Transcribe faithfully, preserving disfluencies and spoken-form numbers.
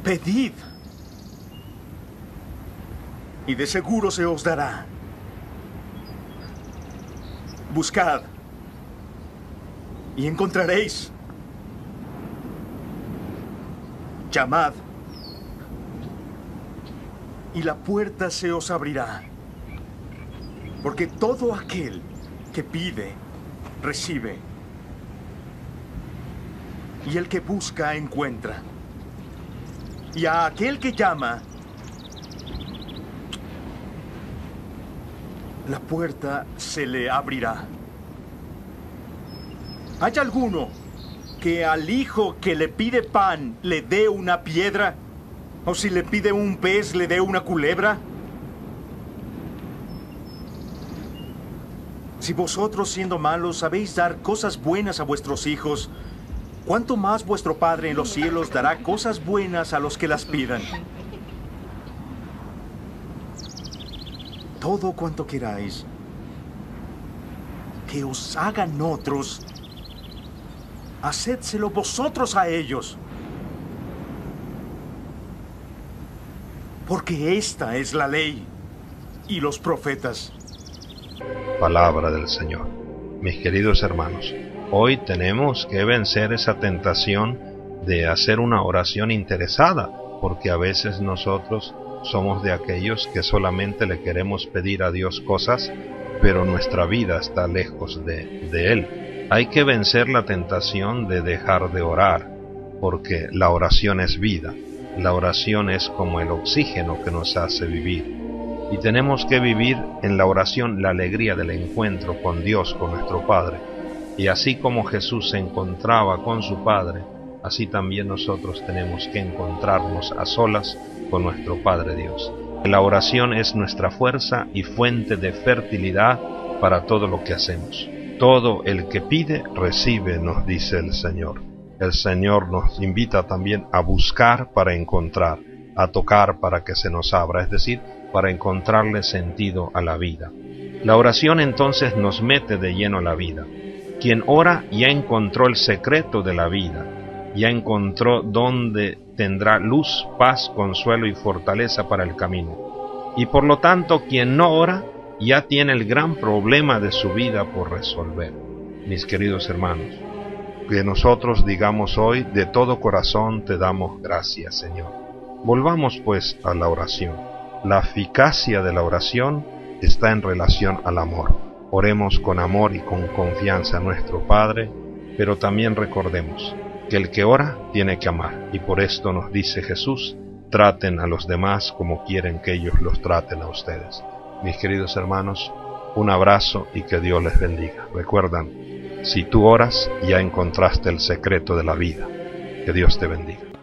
Pedid, y de seguro se os dará. Buscad, y encontraréis. Llamad, y la puerta se os abrirá. Porque todo aquel que pide, recibe. Y el que busca, encuentra. Y a aquel que llama, la puerta se le abrirá. ¿Hay alguno que al hijo que le pide pan le dé una piedra? ¿O si le pide un pez le dé una culebra? Si vosotros, siendo malos, sabéis dar cosas buenas a vuestros hijos, ¿cuánto más vuestro Padre en los cielos dará cosas buenas a los que las pidan? Todo cuanto queráis que os hagan otros, hacedselo vosotros a ellos. Porque esta es la ley y los profetas. Palabra del Señor. Mis queridos hermanos, hoy tenemos que vencer esa tentación de hacer una oración interesada, porque a veces nosotros somos de aquellos que solamente le queremos pedir a Dios cosas, pero nuestra vida está lejos de, de Él. Hay que vencer la tentación de dejar de orar, porque la oración es vida. La oración es como el oxígeno que nos hace vivir. Y tenemos que vivir en la oración la alegría del encuentro con Dios, con nuestro Padre. Y así como Jesús se encontraba con su Padre, así también nosotros tenemos que encontrarnos a solas con nuestro Padre Dios. La oración es nuestra fuerza y fuente de fertilidad para todo lo que hacemos. Todo el que pide, recibe, nos dice el Señor. El Señor nos invita también a buscar para encontrar, a tocar para que se nos abra, es decir, para encontrarle sentido a la vida. La oración entonces nos mete de lleno a la vida. Quien ora ya encontró el secreto de la vida, ya encontró donde tendrá luz, paz, consuelo y fortaleza para el camino. Y por lo tanto, quien no ora ya tiene el gran problema de su vida por resolver. Mis queridos hermanos, que nosotros digamos hoy, de todo corazón te damos gracias, Señor. Volvamos pues a la oración. La eficacia de la oración está en relación al amor. Oremos con amor y con confianza a nuestro Padre, pero también recordemos que el que ora tiene que amar, y por esto nos dice Jesús, traten a los demás como quieren que ellos los traten a ustedes. Mis queridos hermanos, un abrazo y que Dios les bendiga. Recuerdan, si tú oras, ya encontraste el secreto de la vida. Que Dios te bendiga.